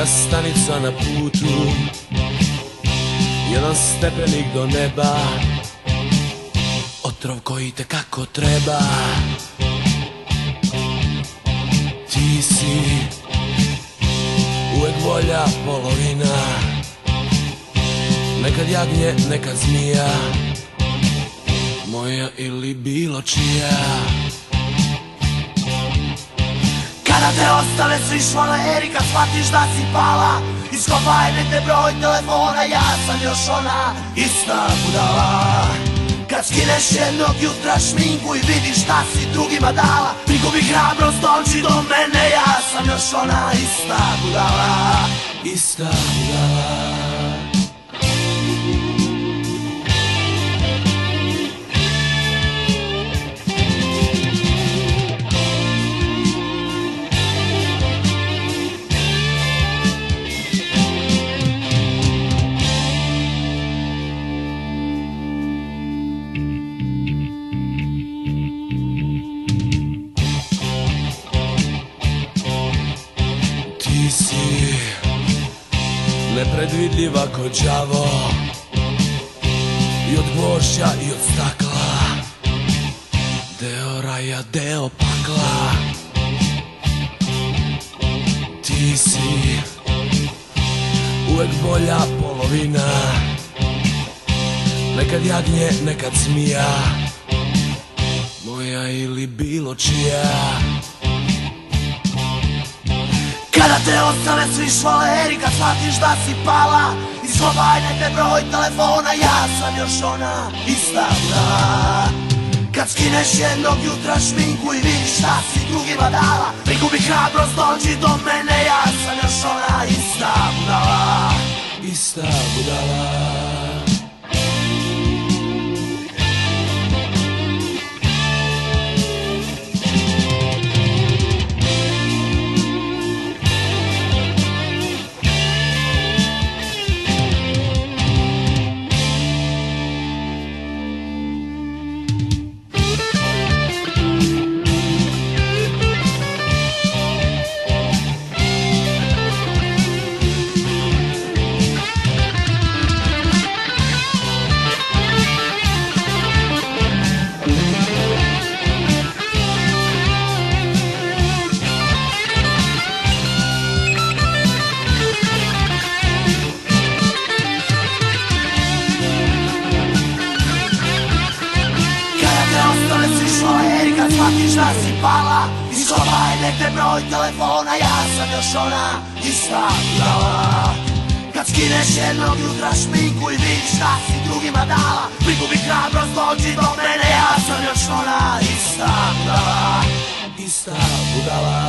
Moja stanica na putu, jedan stepenik do neba, otrov koji te kako treba. Ti si uvek bolja polovina, nekad jagnje, nekad zmija, moja ili bilo čija. Kada te ostale svi švaleri, kad shvatiš da si pala, iskopaj negde broj telefona, ja sam još ona ista budala. Kad skineš jednog jutra šminku i vidiš šta si drugima dala, prikupi hrabrost, dođi do mene, ja sam još ona ista budala. Ista budala. Ti si nepredvidljiva ko đavo, i od gvožđa i od stakla, deo raja, deo pakla. Ti si uvek bolja polovina, nekad jagnje, nekad zmija, moja ili bilo čija. Kada te ostale svi švaleri, kad shvatiš da si pala, iskopaj negde broj telefona, ja sam još ona ista budala. Kad skineš jednog jutra šminku i vidiš šta si drugima dala, prikupi hrabrost, dođi do mene, ja sam još ona ista budala. Ista budala. Kad shvatiš da si pala, iskopaj negde broj telefona, ja sam još ona ista budala. Kad skineš jednog jutra šminku i vidiš šta si drugima dala, prikupi hrabrost, dođi do mene, ja sam još ona ista budala. Ista budala.